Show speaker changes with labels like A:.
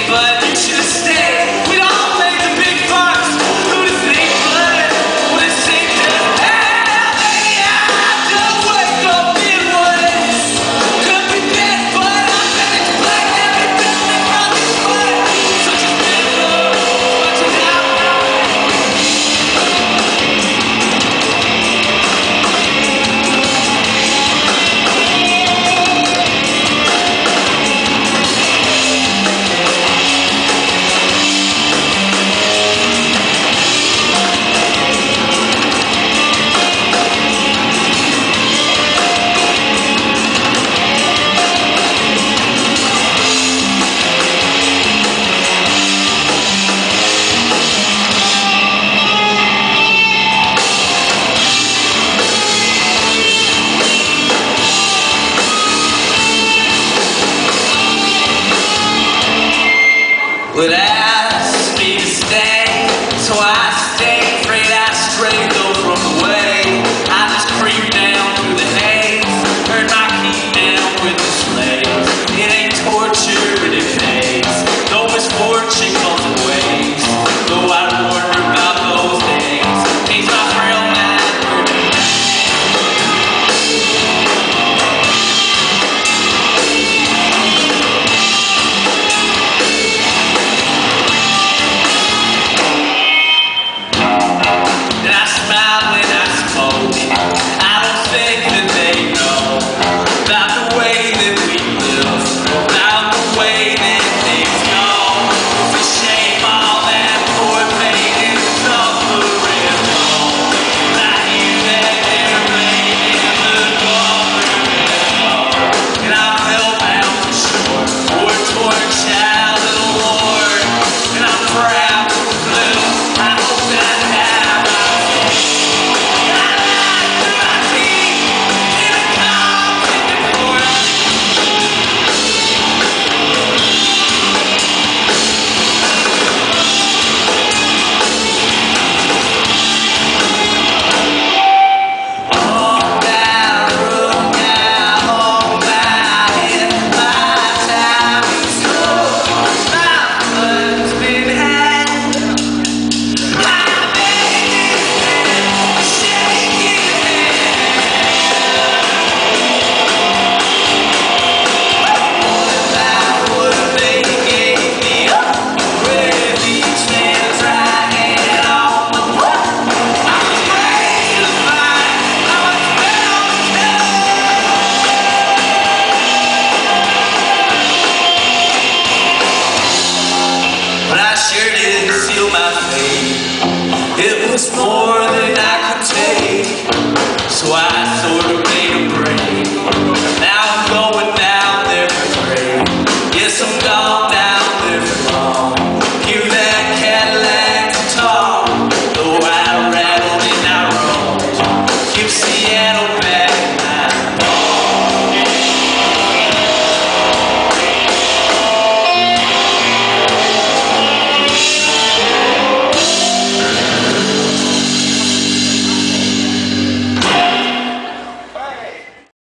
A: but you should have stayed. We'd all made the big bucks. Who'd have think, but would have seemed to have any idea wake up in ways. Could be bad, but I bet it's black. Every building brought this way. So just live up, watch it out. Would ask me to stay, so I stayed. Afraid I strayed though from the way. I just creeped down through the haze, heard my key down with the slaves. It ain't torture and it pays, no misfortune comes in waves. Though I wonder about those days, things my frail mind heard me. Sure did seal my fate. It was more than I could take, so I